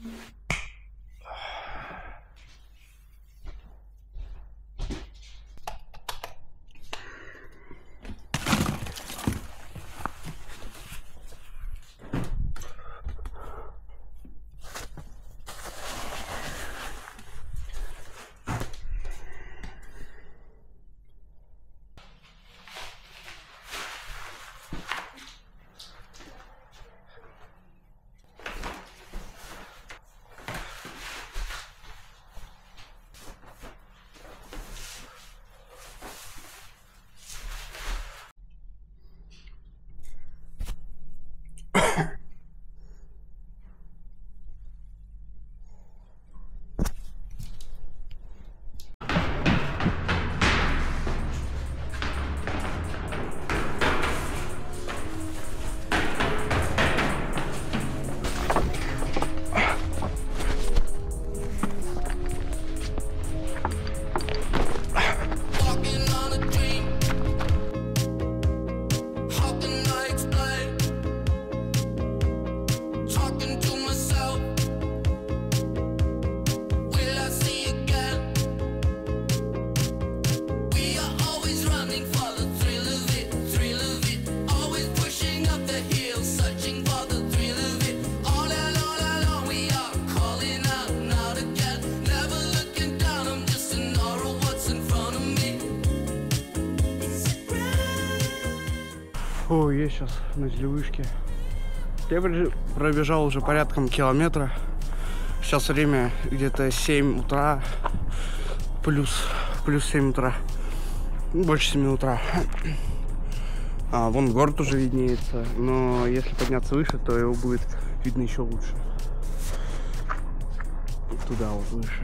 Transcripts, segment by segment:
О, я сейчас на телевышке. Я пробежал уже порядком километра. Сейчас время где-то 7 утра. Плюс 7 утра. Больше 7 утра. Вон город уже виднеется. Но если подняться выше, то его будет видно еще лучше. Туда вот выше.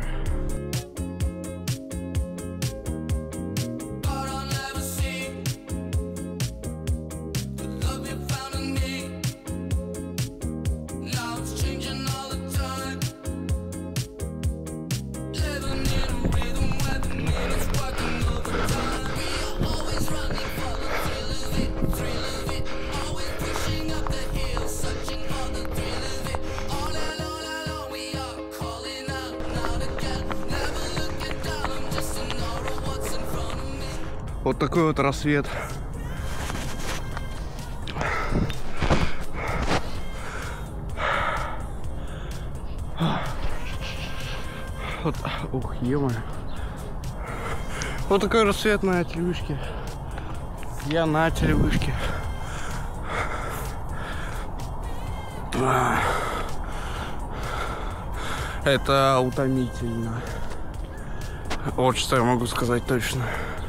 Вот такой вот рассвет. Вот, ух, ё-моё. Вот такой рассвет на телевышке. Я на телевышке. Это утомительно. Вот что я могу сказать точно.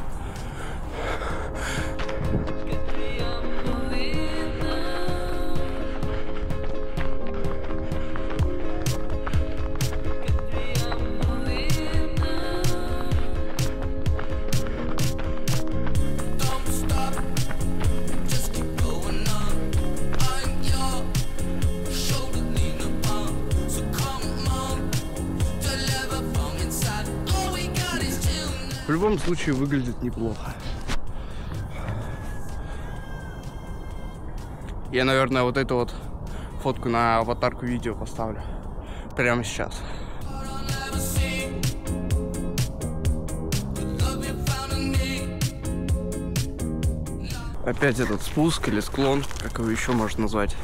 В любом случае выглядит неплохо. Я, наверное, вот эту вот фотку на аватарку видео поставлю прямо сейчас. Опять этот спуск или склон, как его еще можно назвать.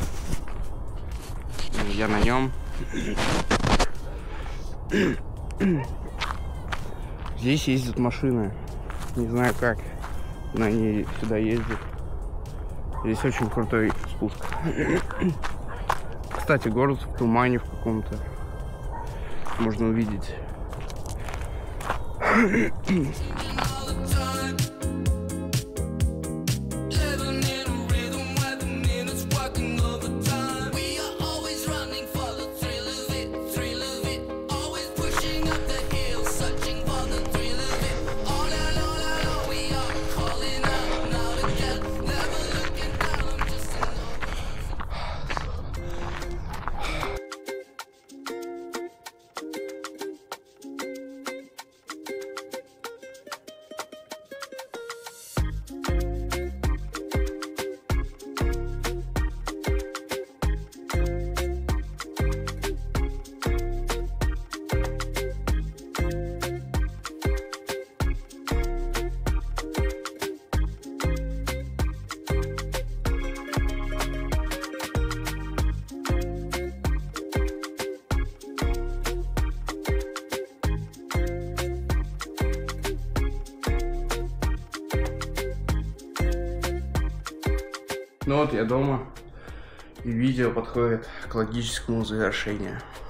Я на нем. Здесь ездят машины. Не знаю как, но они сюда ездят. Здесь очень крутой спуск. Кстати, город в тумане в каком-то. Можно увидеть. Ну вот я дома, и видео подходит к логическому завершению.